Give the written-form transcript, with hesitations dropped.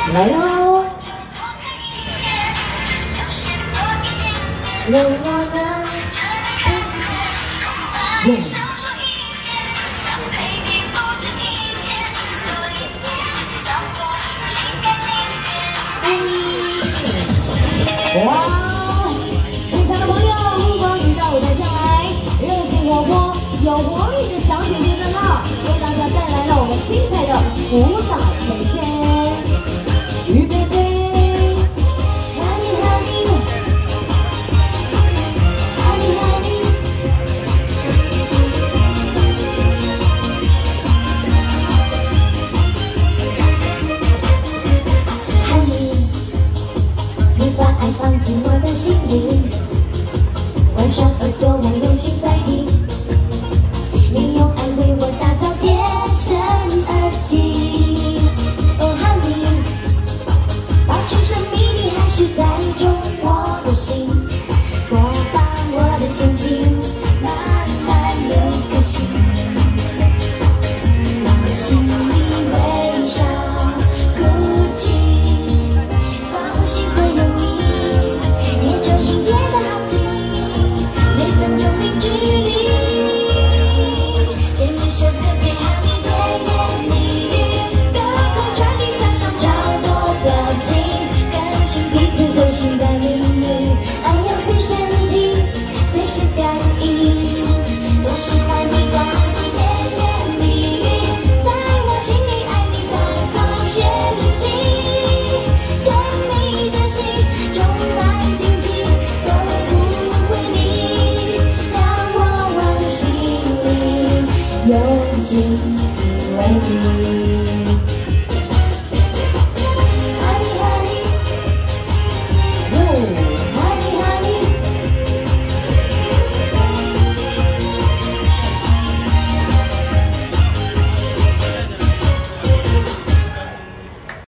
来喽！让我们爱你。哇！现场的朋友，如果你到舞台上来，热情活泼、有活力的小姐姐们啊，为大家带来了我们精彩的舞蹈呈现。预备备。 放进我的心里，关上耳朵，我用心在。